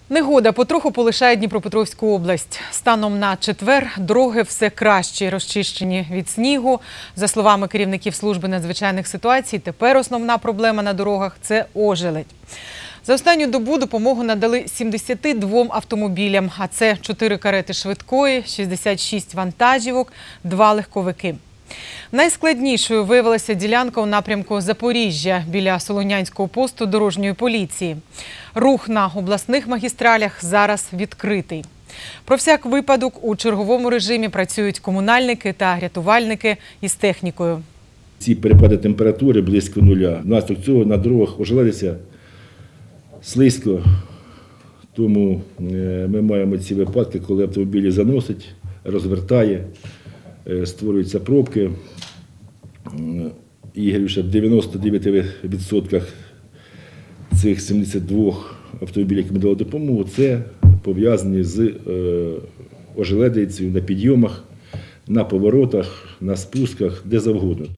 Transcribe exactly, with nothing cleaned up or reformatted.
Негода потроху полишає Дніпропетровську область. Станом на четвер дороги все краще розчищені від снігу. За словами керівників служби надзвичайних ситуацій, тепер основна проблема на дорогах – це ожеледь. За останню добу допомогу надали сімдесяти двом автомобілям, а це чотири карети швидкої, шістдесят шість вантажівок, два легковики. Найскладнішою виявилася ділянка у напрямку Запоріжжя біля Солонянського посту дорожньої поліції. Рух на обласних магістралях зараз відкритий. Про всяк випадок у черговому режимі працюють комунальники та рятувальники із технікою. Ці перепади температури близько нуля. Внаслідок цього на дорогах ожеледиться слизько, тому ми маємо ці випадки, коли автомобілі заносить, розвертає, створюються пробки. І в дев'яноста дев'яти відсотках цих сімдесяти двох автомобілів, які ми дали допомогу, це пов'язані з ожеледицею на підйомах, на поворотах, на спусках, де завгодно.